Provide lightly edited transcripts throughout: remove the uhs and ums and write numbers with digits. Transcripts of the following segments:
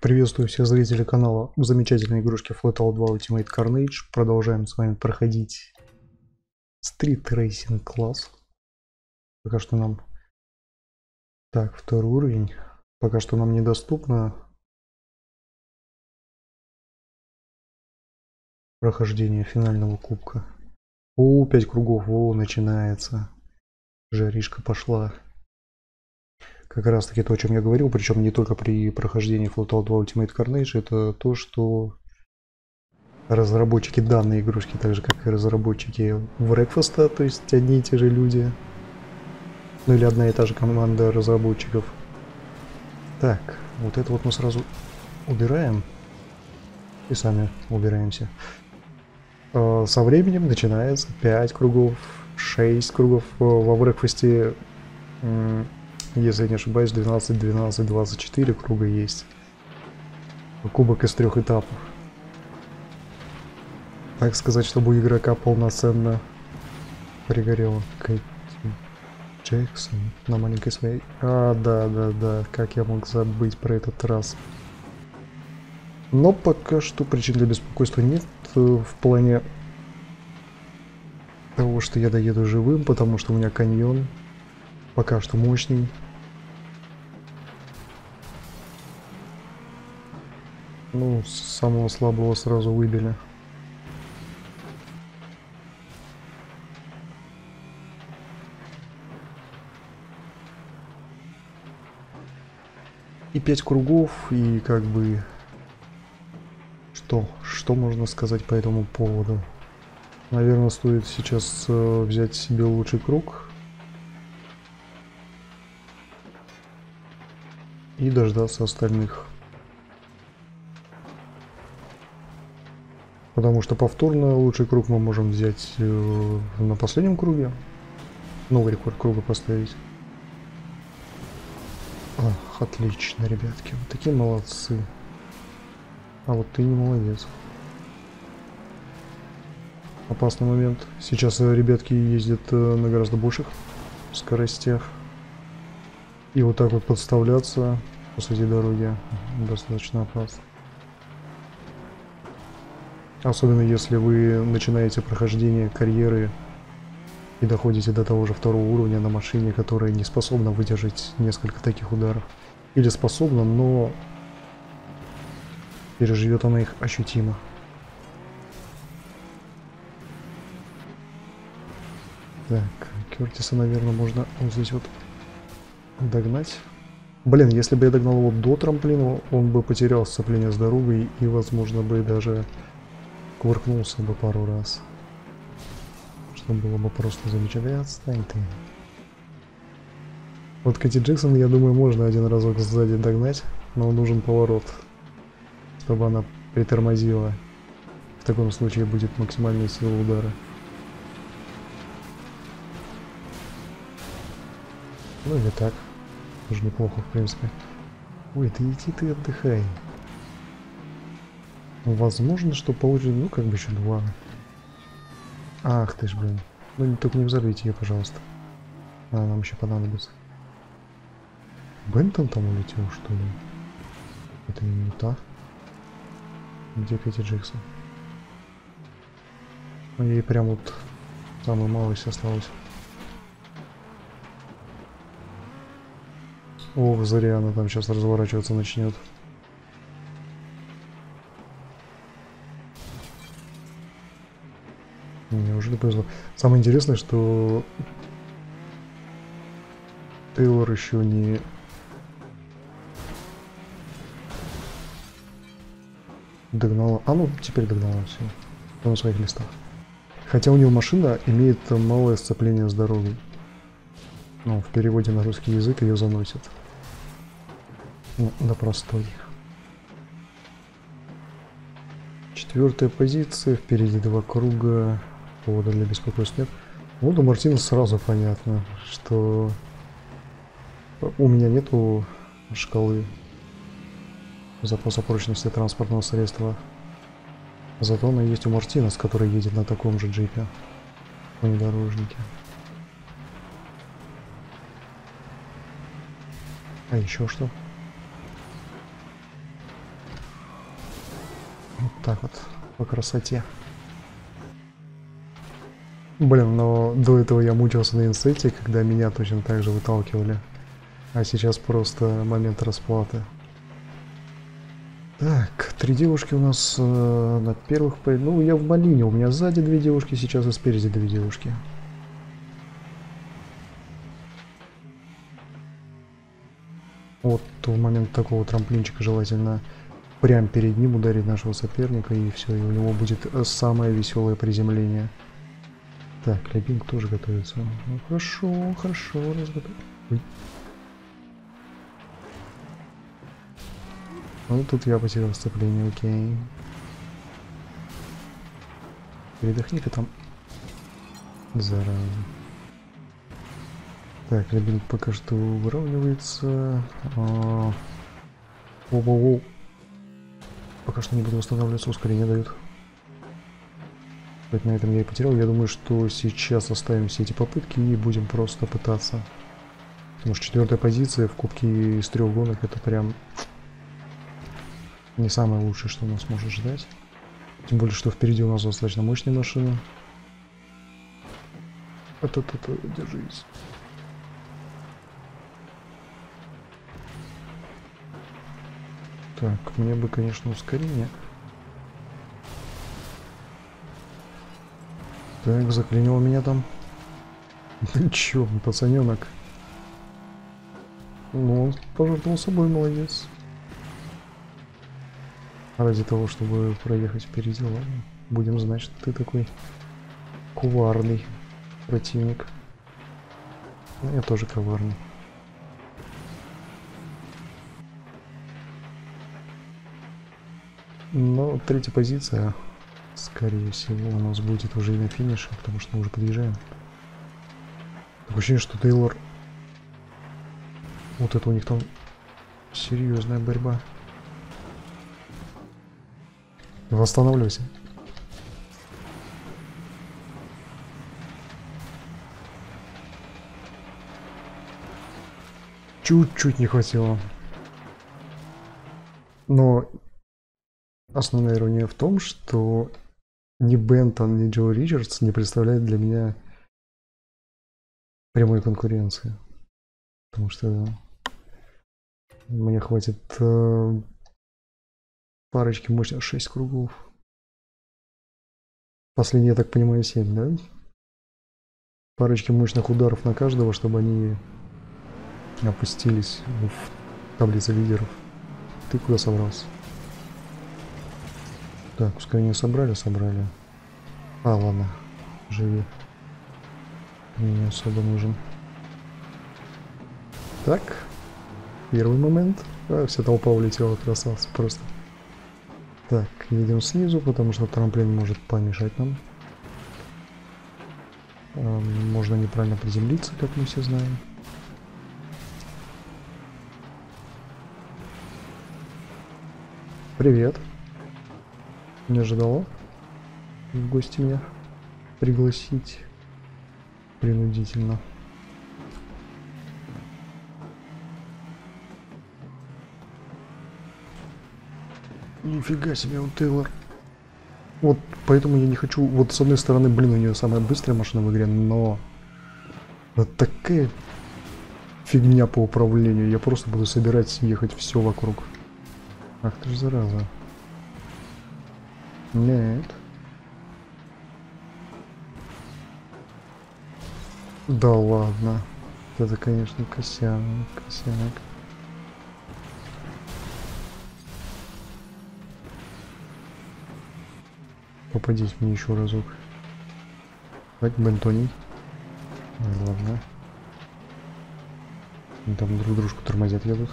Приветствую всех зрителей канала замечательной игрушки Flatout 2 Ultimate Carnage. Продолжаем с вами проходить Street Racing класс. Пока что нам... Так, второй уровень. Пока что нам недоступно прохождение финального кубка. О, 5 кругов, о, начинается. Жаришка пошла. Как раз таки то, о чем я говорил, причем не только при прохождении Flatout 2 Ultimate Carnage, это то, что разработчики данной игрушки, так же как и разработчики Wreckfast, то есть одни и те же люди, ну или одна и та же команда разработчиков. Так, вот это вот мы сразу убираем и сами убираемся. Со временем начинается 5 кругов, 6 кругов. Во Wreckfast, если я не ошибаюсь, 12, 12, 24 круга есть. Кубок из 3 этапов. Так сказать, чтобы у игрока полноценно пригорело. Кэти Джексон на маленькой своей... да, как я мог забыть про этот раз. Но пока что причин для беспокойства нет в плане того, что я доеду живым, потому что у меня каньон пока что мощный. Ну, самого слабого сразу выбили. И 5 кругов, и как бы... Что можно сказать по этому поводу? Наверное, стоит сейчас взять себе лучший круг. И дождаться остальных. Потому что повторно лучший круг мы можем взять на последнем круге. Новый рекорд круга поставить. Ах, отлично, ребятки. Вот такие молодцы. А вот ты не молодец. Опасный момент. Сейчас ребятки ездят на гораздо больших скоростях. И вот так вот подставляться посреди дороги достаточно опасно. Особенно если вы начинаете прохождение карьеры и доходите до того же второго уровня на машине, которая не способна выдержать несколько таких ударов. Или способна, но переживет она их ощутимо. Так, Кертиса, наверное, можно вот здесь вот догнать. Блин, если бы я догнал его до трамплина, он бы потерял сцепление с дорогой и, возможно, бы даже кувыркнулся бы пару раз. Что было бы просто замечательно. Отстань ты. Вот Кэти Джексон, я думаю, можно один разок сзади догнать, но нужен поворот, чтобы она притормозила. В таком случае будет максимальная сила удара. Ну или так. Тоже неплохо, в принципе. Ой, ты иди, ты отдыхай. Возможно, что получится, ну, как бы еще 2. Ах ты ж, блин. Ну, только не взорвите ее, пожалуйста. Нам еще понадобится. Бентон там улетел, что ли? Это не та. Где Кэти Джексон? Ей прям вот самая малость осталось. Ох, зря она там сейчас разворачиваться начнет. Мне уже не повезло. Самое интересное, что Тейлор еще не... догнала. А ну, теперь догнала все. На своих листах. Хотя у него машина имеет малое сцепление с дорогой. Ну, в переводе на русский язык ее заносит. Ну, на простой. 4-я позиция. Впереди 2 круга. Повода для беспокойства нет. Вот у Мартина сразу понятно, что у меня нету шкалы запаса прочности транспортного средства. Зато она есть у Мартина, с которой едет на таком же джипе. Внедорожнике. А еще что? Вот так вот, по красоте. Блин, но до этого я мучился на инсете, когда меня точно так же выталкивали. А сейчас просто момент расплаты. Так, 3 девушки у нас на первых... Ну, я в малине, у меня сзади 2 девушки, сейчас и спереди 2 девушки. Вот в момент такого трамплинчика желательно прямо перед ним ударить нашего соперника, и все, и у него будет самое веселое приземление. Так, Лебинг тоже готовится. Ну, хорошо, хорошо, разготовил. Ну, тут я потерял сцепление, окей. Передохни-ка там. Зараза. Так, Лебинг пока что выравнивается. Воу-воу-воу. Пока что не буду восстанавливаться, ускорение дают. На этом я и потерял. Я думаю, что сейчас оставим все эти попытки и будем просто пытаться. Потому что 4-я позиция в кубке из 3 гонок это прям не самое лучшее, что нас может ждать. Тем более, что впереди у нас достаточно мощные машины. Держись. Так, мне бы, конечно, ускорение. Так, заклинил меня там. Чё, пацаненок. Ну, он пожертвовал собой, молодец. Ради того, чтобы проехать впереди, ладно. Будем знать, что ты такой коварный противник. Ну, я тоже коварный. Но 3-я позиция, скорее всего, у нас будет уже и на финише, потому что мы уже подъезжаем. Такое ощущение, что Тейлор... Вот это у них там серьезная борьба. Восстанавливайся. Чуть-чуть не хватило. Но основная ирония в том, что ни Бентон, ни Джо Ричардс не представляют для меня прямой конкуренции. Потому что мне хватит парочки мощных 6 кругов. Последний, я так понимаю, 7, да? Парочки мощных ударов на каждого, чтобы они опустились в таблице лидеров. Ты куда собрался? Так, ускорение собрали. А, ладно, живи. Не особо нужен. Так, первый момент. А, вся толпа улетела, красавцы просто. Так, едем снизу, потому что трамплин может помешать нам. Можно неправильно приземлиться, как мы все знаем. Привет. Не ожидала в гости меня пригласить принудительно. Нифига себе, он Тейлор. Вот поэтому я не хочу... Вот с одной стороны, блин, у нее самая быстрая машина в игре, но... Вот такая фигня по управлению. Я просто буду собирать и ехать все вокруг. Ах ты ж зараза. Нет. Да ладно. Это, конечно, косяк. Попадись мне еще разок. Давайте Бентоний. Ладно. Там друг дружку тормозят, едут.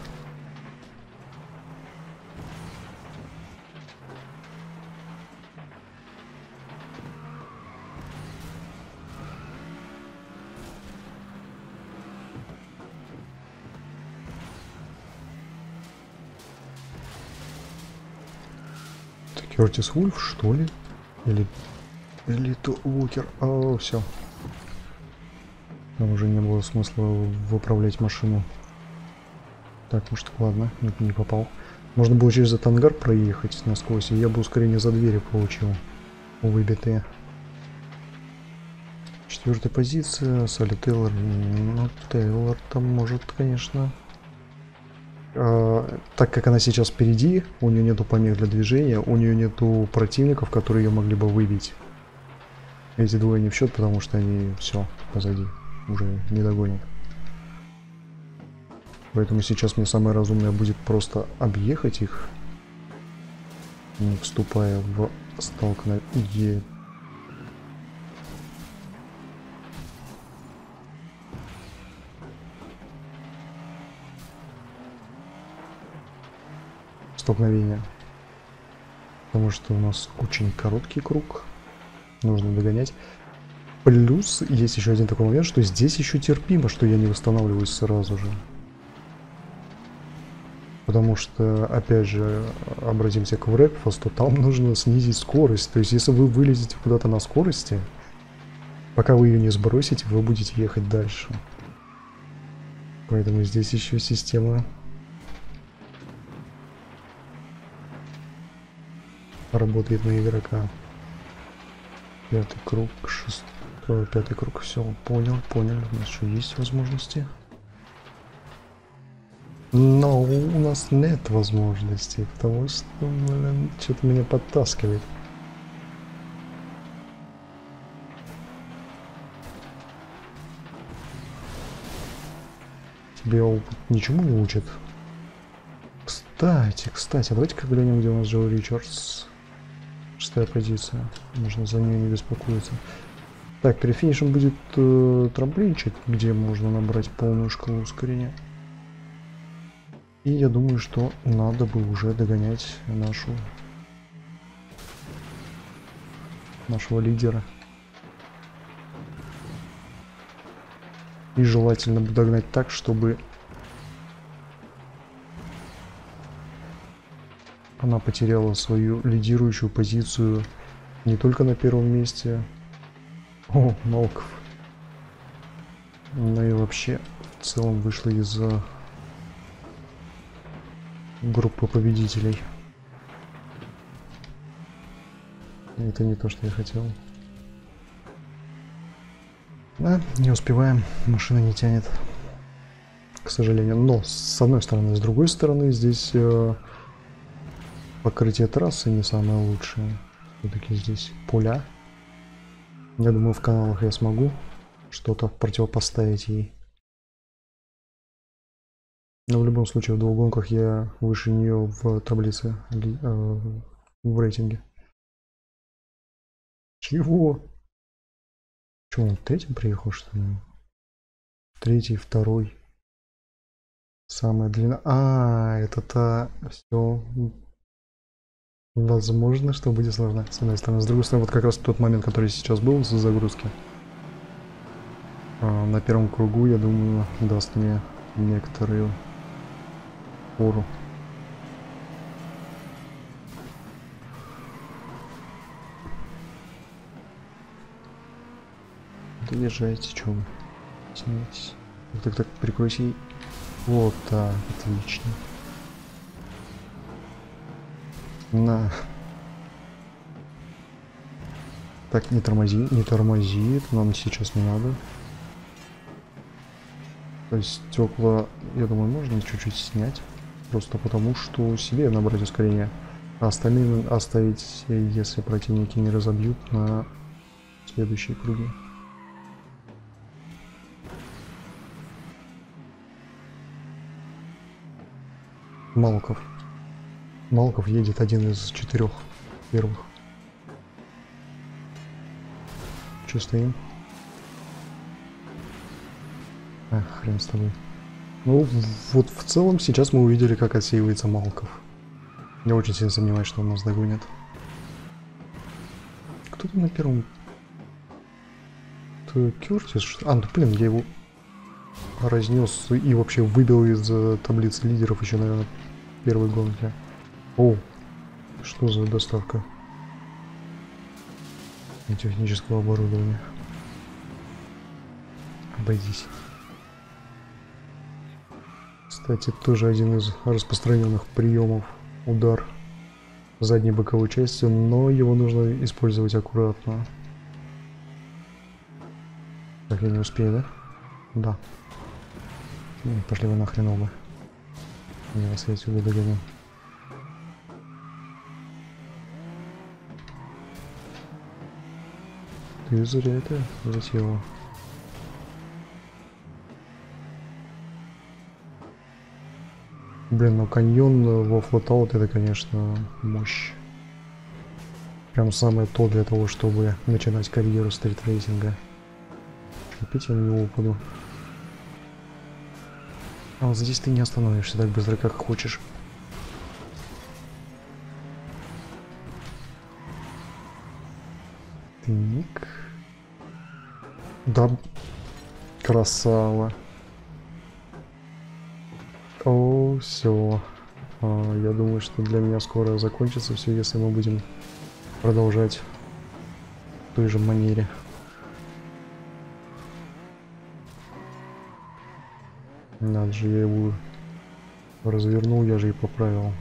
Кертис Вульф, что ли? Или то Уокер. О, все. Там уже не было смысла выправлять машину. Так, может, ладно, не попал. Можно было через этот ангар проехать насквозь, и я бы ускорение за двери получил. Выбитые. 4-я позиция. Салли Тейлор. Ну, Тейлор там может, конечно. Так как она сейчас впереди, у нее нету помех для движения, у нее нету противников, которые ее могли бы выбить. Эти двое не в счет, потому что они все позади, уже не догонят. Поэтому сейчас мне самое разумное будет просто объехать их, не вступая в столкновение. Потому что у нас очень короткий круг. Нужно догонять. Плюс есть еще один такой момент, что здесь еще терпимо, что я не восстанавливаюсь сразу же. Потому что, опять же, обратимся к Врекфасту, там нужно снизить скорость. То есть, если вы вылезете куда-то на скорости, пока вы ее не сбросите, вы будете ехать дальше. Поэтому здесь еще система работает на игрока. 5-й круг, 5-й круг, все, понял. У нас еще есть возможности. Но у нас нет возможностей, потому что, блин, что-то меня подтаскивает. Тебе опыт ничему не учит. Кстати, давайте-ка глянем, где у нас Джо Ричардс. 6-я позиция. Можно за нее не беспокоиться. Так, перед финишем будет трамплинчик, где можно набрать полную шкалу ускорения. И я думаю, что надо бы уже догонять нашего лидера. И желательно бы догнать так, чтобы она потеряла свою лидирующую позицию не только на первом месте. О, Малков. Но и вообще в целом вышла из группы победителей. Это не то, что я хотел. Да, не успеваем, машина не тянет, к сожалению. Но с одной стороны, с другой стороны, здесь покрытие трассы не самое лучшее. Все-таки здесь поля. Я думаю, в каналах я смогу что-то противопоставить ей. Но в любом случае в двух гонках я выше нее в таблице, в рейтинге. Чего? Че, он третьим приехал, что ли? 3-й, 2-й. Самая длинная. Это та. Все. Возможно, что будет сложно. С одной стороны. С другой стороны, вот как раз тот момент, который сейчас был из-за загрузки. На первом кругу, я думаю, даст мне некоторую фору. Доезжайте, что вы тянетесь. Так, прикрути. Вот так, отлично. На. Так, не тормози, нам сейчас не надо. То есть стекла, я думаю, можно чуть-чуть снять. Просто потому, что себе набрать ускорение. А остальные оставить, если противники не разобьют на следующие круги. Малков едет один из 4 первых. Че стоим? Хрен с тобой. Ну, вот в целом сейчас мы увидели, как отсеивается Малков. Я очень сильно сомневаюсь, что он нас догонит. Кто там на первом? Это Кёртис? Ну блин, я его разнес и вообще выбил из таблицы лидеров еще, наверное, первой гонки. О, что за доставка технического оборудования? Обойдись. Кстати, тоже один из распространенных приемов удар задней боковой частью, но его нужно использовать аккуратно. Так, я не успею, да? Да. Пошли вы нахрен оба. Я вас отсюда догоню. Ты зря это затеяла. Блин, ну каньон во Flatout это, конечно, мощь. Прям самое то для того, чтобы начинать карьеру стритрейсинга. Опять я на него упаду. А вот здесь ты не остановишься так быстро, как хочешь. Так. Да. Красава. О, все. Я думаю, что для меня скоро закончится все, если мы будем продолжать в той же манере. Надо же, я его развернул, я же и поправил.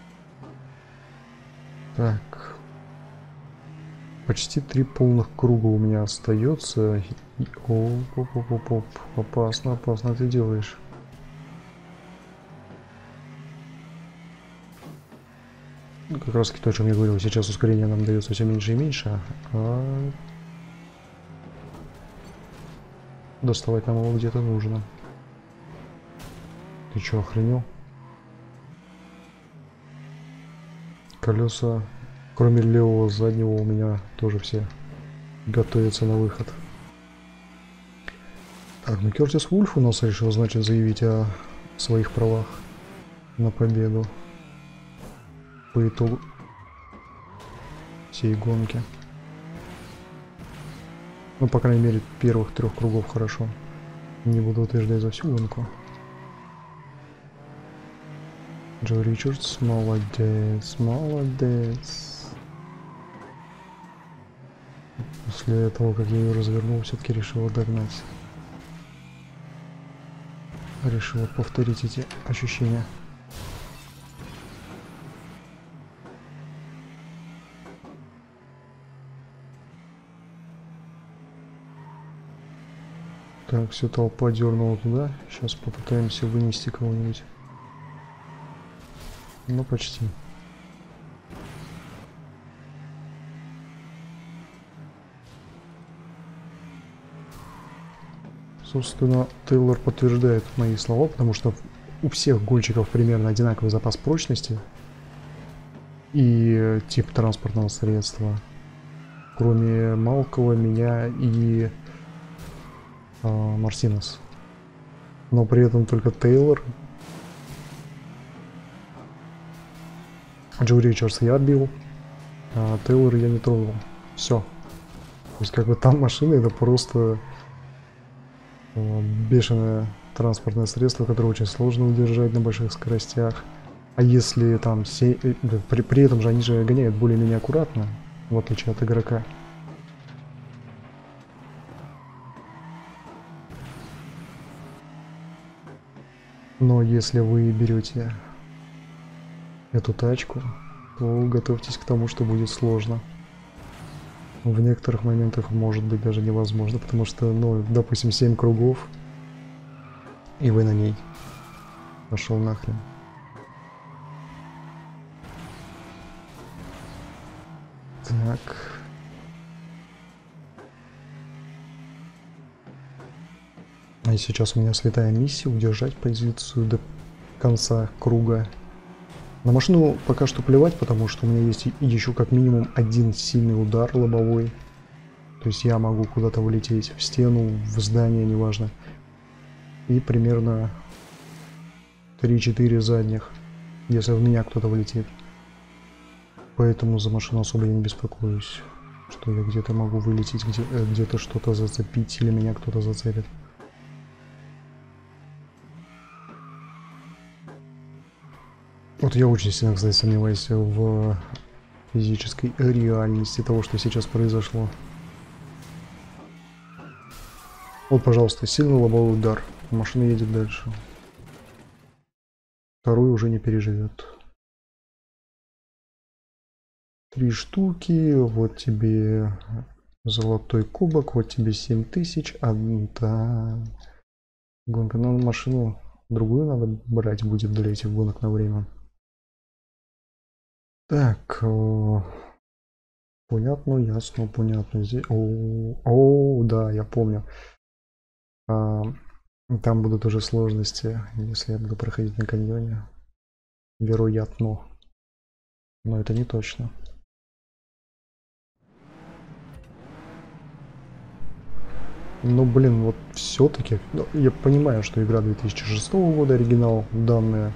Так. Почти 3 полных круга у меня остается. Оп. Опасно, опасно ты делаешь. Ну, как раз то, о чем я говорил, сейчас ускорение нам дается все меньше и меньше, а доставать нам его где-то нужно. Ты чё, охренел? Колеса, кроме левого заднего, у меня тоже все готовятся на выход. Так, ну Кертис Вульф у нас решил, значит, заявить о своих правах на победу по итогу всей гонки. Ну, по крайней мере, первых 3 кругов хорошо. Не буду утверждать за всю гонку. Джо Ричардс, молодец, молодец. После того, как я ее развернул, все-таки решил догнать. Решил повторить эти ощущения. Так, все, толпа дернула туда. Сейчас попытаемся вынести кого-нибудь. Ну, почти. Собственно, Тейлор подтверждает мои слова, потому что у всех гонщиков примерно одинаковый запас прочности и тип транспортного средства. Кроме Малкова, меня и Марсинес. Но при этом только Тейлор, Джо Ричардс я отбил, а Тейлор я не трогал. Все. То есть как бы там машина это просто бешеное транспортное средство, которое очень сложно удержать на больших скоростях. А если там при этом же они же гоняют более-менее аккуратно, в отличие от игрока. Но если вы берете эту тачку, то готовьтесь к тому, что будет сложно. В некоторых моментах может быть даже невозможно, потому что, ну, допустим, 7 кругов, и вы на ней. Пошел нахрен. Так. А сейчас у меня святая миссия удержать позицию до конца круга. На машину пока что плевать, потому что у меня есть еще как минимум один сильный удар лобовой. То есть я могу куда-то вылететь в стену, в здание, неважно. И примерно 3-4 задних, если в меня кто-то влетит. Поэтому за машину особо я не беспокоюсь, что я где-то могу вылететь, где-то что-то зацепить или меня кто-то зацепит. Вот я очень сильно, кстати, сомневаюсь в физической реальности того, что сейчас произошло. Вот, пожалуйста, сильный лобовой удар. Машина едет дальше. Второй уже не переживет. 3 штуки, вот тебе золотой кубок, вот тебе 7000, да. Гонка, ну машину другую надо брать будет для этих гонок на время. Так, понятно, ясно, понятно. Здесь, да, я помню. Там будут уже сложности, если я буду проходить на каньоне. Вероятно. Но это не точно. Ну, блин, вот все-таки... Ну, я понимаю, что игра 2006 года, оригинал, данные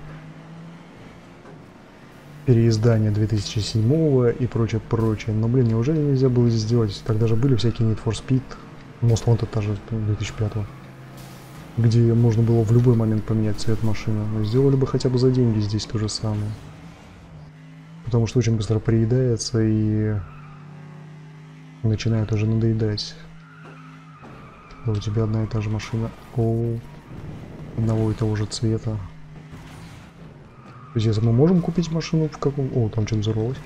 переиздания 2007 и прочее, прочее. Но, блин, неужели нельзя было сделать? Тогда же были всякие Need for Speed, Most Wanted тоже 2005, где можно было в любой момент поменять цвет машины. Но сделали бы хотя бы за деньги здесь то же самое. Потому что очень быстро приедается и начинает уже надоедать. У тебя одна и та же машина. Одного и того же цвета. То есть, если мы можем купить машину в каком... там что-то взорвалось.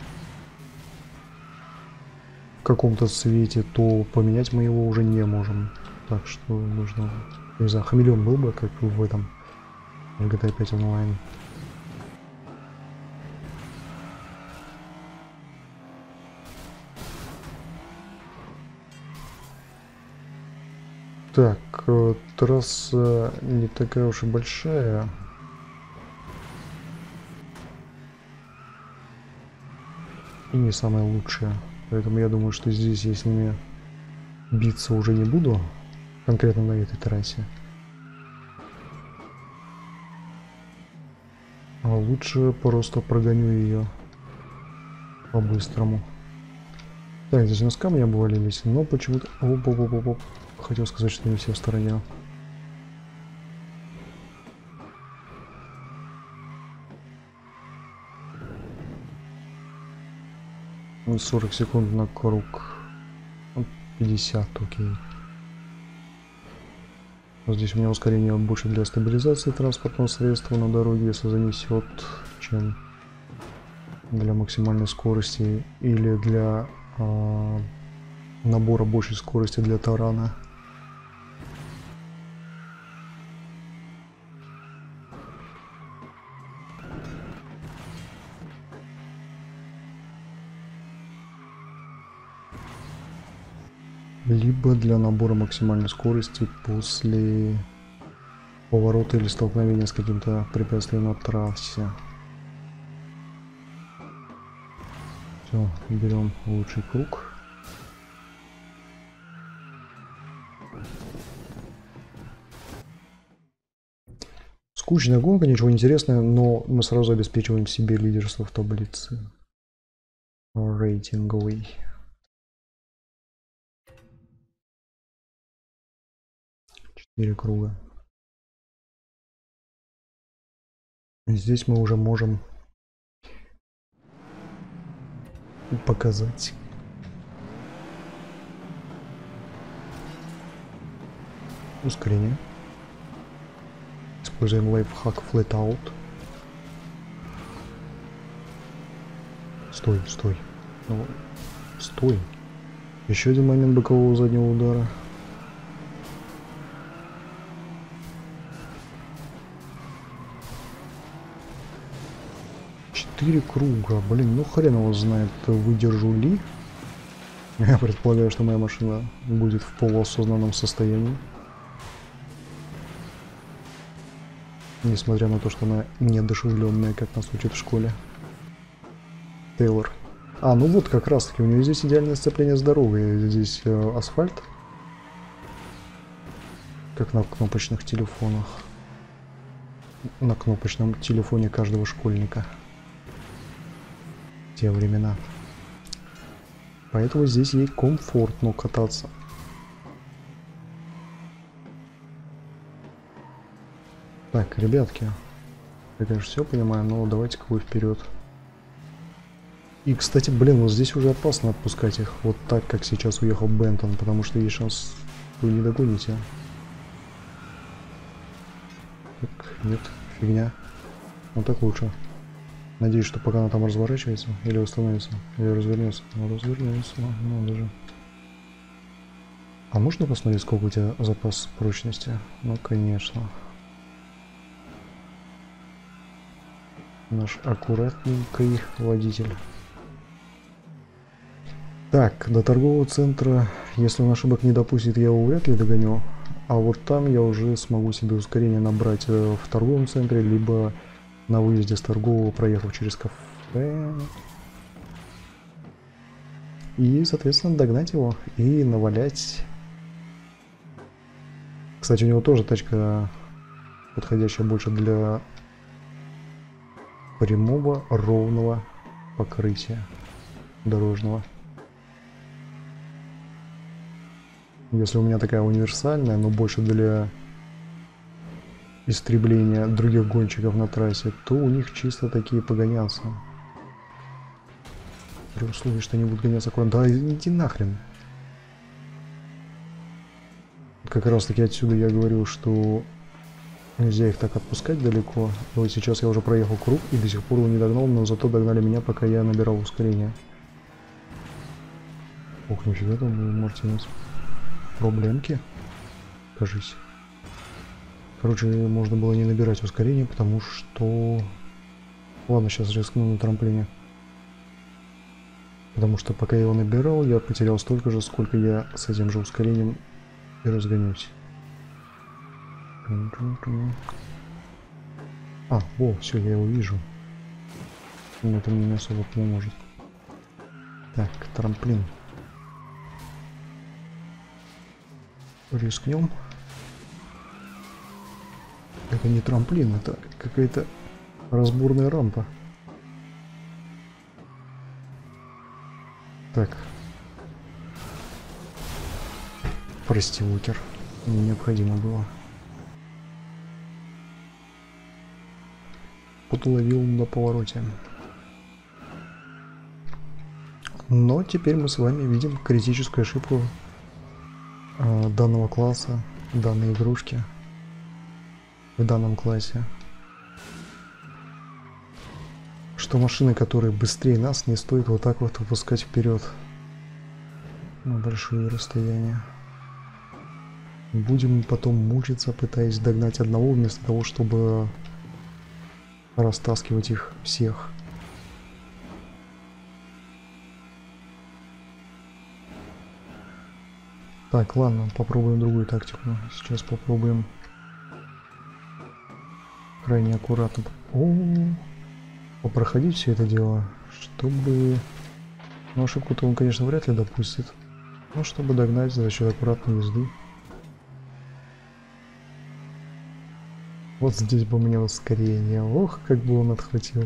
В каком-то цвете, то поменять мы его уже не можем. Так что нужно... Не знаю, хамелеон был бы, как в этом. В GTA 5 онлайн. Так, трасса не такая уж и большая. И не самая лучшая. Поэтому я думаю, что здесь я с ними биться уже не буду. Конкретно на этой трассе. А лучше просто прогоню ее по-быстрому. Так, здесь у нас камни обвалились, но почему-то... Оп. Хотел сказать, что не все в стороне. Ну, 40 секунд на круг. 50, окей. Вот здесь у меня ускорение больше для стабилизации транспортного средства на дороге, если занесет, чем для максимальной скорости или для набора большей скорости для тарана. Либо для набора максимальной скорости после поворота или столкновения с каким-то препятствием на трассе. Все, берем лучший круг. Скучная гонка, ничего интересного, но мы сразу обеспечиваем себе лидерство в таблице рейтинговой. Круга. Здесь мы уже можем показать ускорение. Используем лайфхак Flat Out. Стой. Ну, стой. Еще один момент бокового заднего удара. Четыре круга. Блин, ну хрен его знает, выдержу ли. Я предполагаю, что моя машина будет в полуосознанном состоянии. Несмотря на то, что она неодушевленная, как нас учат в школе. Тейлор. Ну вот как раз таки, у нее здесь идеальное сцепление с дорогой. Здесь асфальт. Как на кнопочных телефонах. На кнопочном телефоне каждого школьника. В те времена. Поэтому здесь ей комфортно кататься. Так, ребятки. Я, конечно, все понимаю, но давайте-ка вы вперед. И, кстати, блин, вот здесь уже опасно отпускать их вот так, как сейчас уехал Бентон, потому что есть шанс, вы не догоните. Так, нет, фигня. Вот так лучше. Надеюсь, что пока она там разворачивается или остановится, или развернется. Ну, развернется, надо же. А можно посмотреть, сколько у тебя запас прочности? Ну, конечно. Наш аккуратненький водитель. Так, до торгового центра, если он ошибок не допустит, я его вряд ли догоню. А вот там я уже смогу себе ускорение набрать в торговом центре, либо на выезде с торгового, проехав через кафе. И, соответственно, догнать его и навалять. Кстати, у него тоже тачка, подходящая больше для прямого ровного покрытия дорожного. Если у меня такая универсальная, но больше для истребления других гонщиков на трассе, то у них чисто такие погоняться. При условии, что они будут гоняться куда-то. Да иди нахрен. Как раз таки отсюда я говорил, что нельзя их так отпускать далеко. И вот сейчас я уже проехал круг и до сих пор его не догнал, но зато догнали меня, пока я набирал ускорение. Ох, нифига там, Мартинес. Проблемки, кажись. Короче, можно было не набирать ускорение, потому что... Ладно, сейчас рискну на трамплине. Потому что пока я его набирал, я потерял столько же, сколько я с этим же ускорением и разгонюсь. А, во, все, я его вижу. Но это мне не особо поможет. Так, трамплин. Рискнем. Это не трамплин, это какая-то разборная рампа. Так. Прости, Лукер. Мне необходимо было. Подловил на повороте. Но теперь мы с вами видим критическую ошибку данного класса, данной игрушки в данном классе. Что машины, которые быстрее нас, не стоит вот так вот выпускать вперед на большие расстояния. Будем потом мучиться, пытаясь догнать одного, вместо того, чтобы растаскивать их всех. Так, ладно, попробуем другую тактику. Сейчас попробуем крайне аккуратно попроходить все это дело, чтобы... Ну, ошибку-то он, конечно, вряд ли допустит. Но чтобы догнать за счет аккуратной езды. Вот здесь бы у меня ускорение. Ох, как бы он отхватил.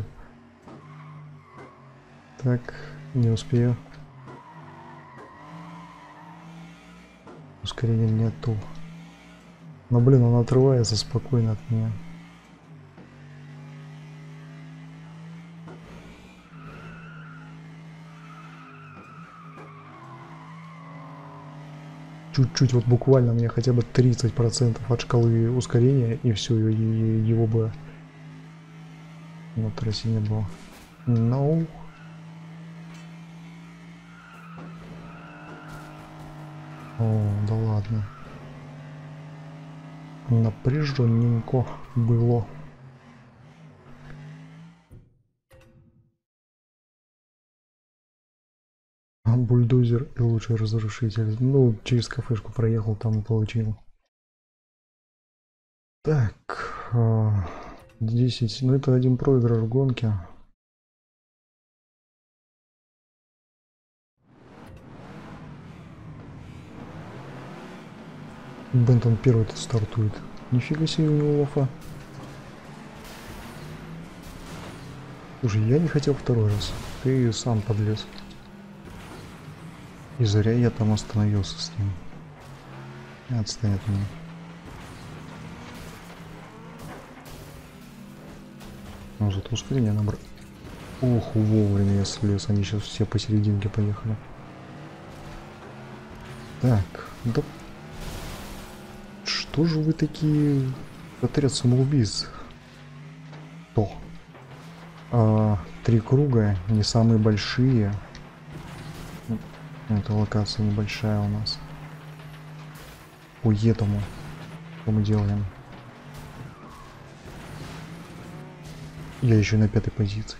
Так, не успею. Ускорения нету. Но, блин, он отрывается спокойно от меня. Чуть-чуть, вот буквально мне хотя бы 30% от шкалы ускорения, и все, и его бы на трассе не было. No. О, да ладно. Напряженненько было. Бульдозер и лучший разрушитель. Ну, через кафешку проехал, там и получил. Так, 10. Ну, это один проигрыш в гонке. Бентон первый тут стартует. Нифига себе у него лофа. Слушай, я не хотел второй раз. Ты сам подлез. И зря я там остановился с ним. Отстань от меня. Ну, зато ускорение набрал. Ох, вовремя я слез. Они сейчас все посерединке поехали. Так, да... Что же вы такие... Отряд самоубийц? То. 3 круга, не самые большие. Эта локация небольшая у нас. По этому, что мы делаем. Я еще на 5-й позиции.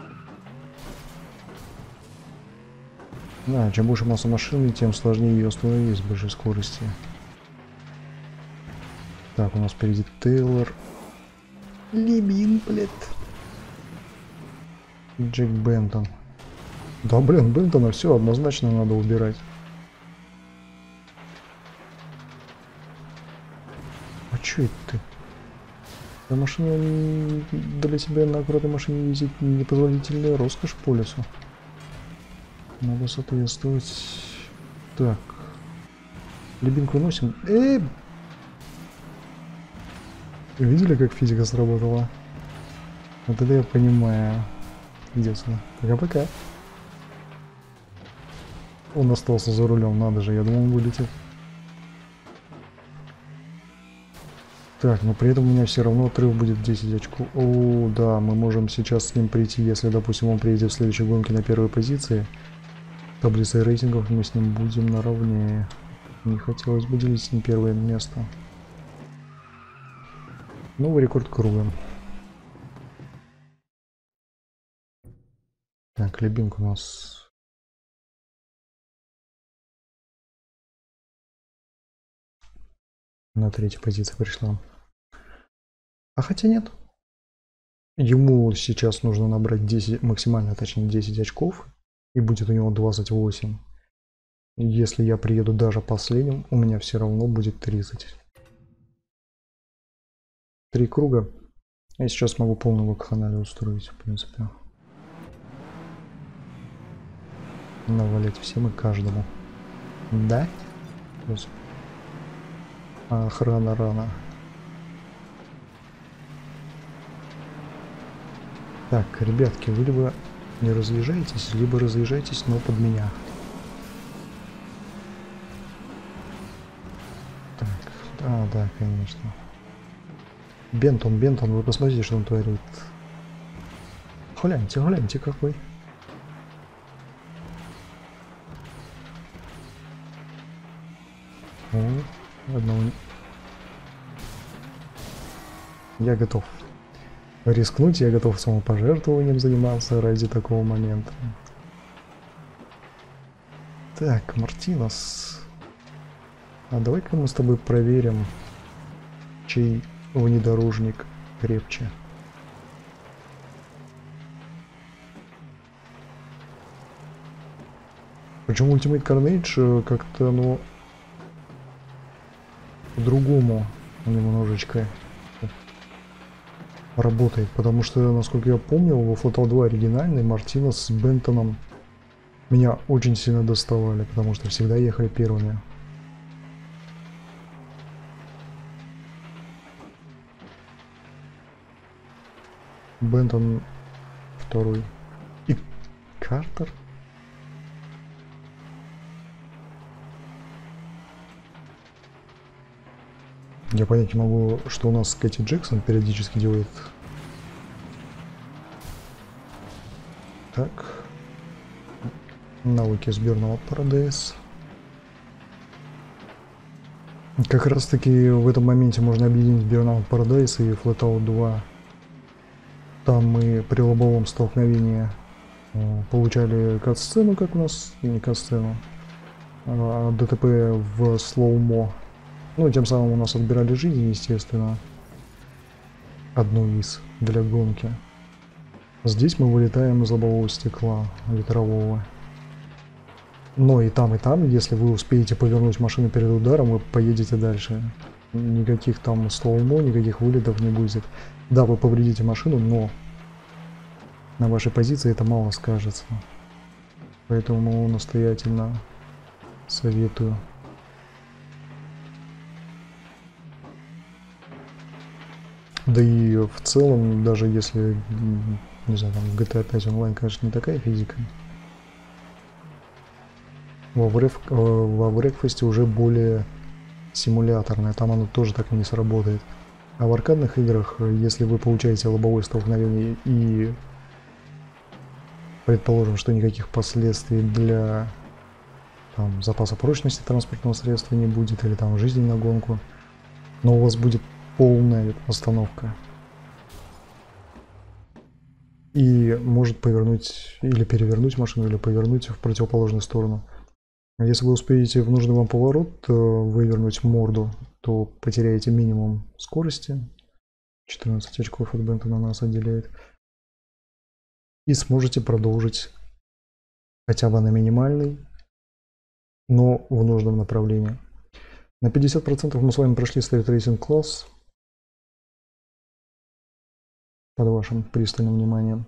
Да, чем больше масса машины, тем сложнее ее остановить с большой скорости. Так, у нас впереди Тейлор. Лебин, блядь. Джек Бентон. Да, блин, Бентона все однозначно надо убирать. А чё это ты? Эта машина для себя на аккуратной машине ездить непозволительная роскошь по лесу. Надо соответствовать. Так. Любинку выносим. Видели, как физика сработала? Вот это я понимаю. Иди сюда. Пока-пока. Он остался за рулем, надо же, я думал, он вылетит. Так, но при этом у меня все равно отрыв будет 10 очков. О, да, мы можем сейчас с ним прийти, если, допустим, он приедет в следующей гонке на первой позиции. Таблицей рейтингов мы с ним будем наравне. Не хотелось бы делить с ним первое место. Новый рекорд круга. Так, Лебинка у нас... на 3-й позиции пришла. А хотя нет. Ему сейчас нужно набрать 10, максимально, точнее 10 очков. И будет у него 28. Если я приеду даже последним, у меня все равно будет 30. 3 круга. Я сейчас могу полную вакханалию устроить, в принципе. Навалять всем и каждому. Да? Охрана рано. Так, ребятки, вы либо не разъезжаетесь, либо разъезжаетесь, но под меня. Так, да, конечно. Бентон, вы посмотрите, что он творит. Гляньте какой. О, одного... Я готов рискнуть, я готов самопожертвованием заниматься ради такого момента. Так, Мартинес. А давай-ка мы с тобой проверим, чей внедорожник крепче. Почему Ultimate Carnage как-то, ну, по-другому немножечко работает, потому что, насколько я помнил, во Fatal 2 оригинальный Мартинес с Бентоном меня очень сильно доставали, потому что всегда ехали первыми. Бентон второй. И Картер? Я понять не могу, что у нас Кэти Джексон периодически делает. Так. Навыки с Burnout Paradise. Как раз таки в этом моменте можно объединить Burnout Paradise и Flatout 2. Там мы при лобовом столкновении получали кат-сцену, как у нас, не кат-сцену, а ДТП в слоумо. Ну, тем самым у нас отбирали жизнь, естественно, одну из для гонки. Здесь мы вылетаем из лобового стекла ветрового. Но и там, если вы успеете повернуть машину перед ударом, вы поедете дальше. Никаких там слоумо, никаких вылетов не будет. Да, вы повредите машину, но на вашей позиции это мало скажется. Поэтому настоятельно советую. Да и в целом, даже если, не знаю, там GTA 5 онлайн, конечно, не такая физика. Во Wreckfest уже более симуляторная, там оно тоже так не сработает. А в аркадных играх, если вы получаете лобовое столкновение и Предположим, что никаких последствий для там, запаса прочности транспортного средства не будет, или там жизни на гонку, но у вас будет полная остановка. И может повернуть или перевернуть машину, или повернуть в противоположную сторону. Если вы успеете в нужный вам поворот вывернуть морду, то потеряете минимум скорости. 14 очков от Бентона нас отделяет. И сможете продолжить хотя бы на минимальной, но в нужном направлении. На 50% мы с вами прошли Street Racing класс под вашим пристальным вниманием.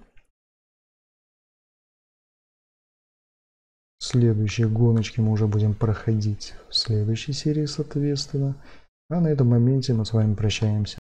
Следующие гоночки мы уже будем проходить в следующей серии, соответственно. А на этом моменте мы с вами прощаемся.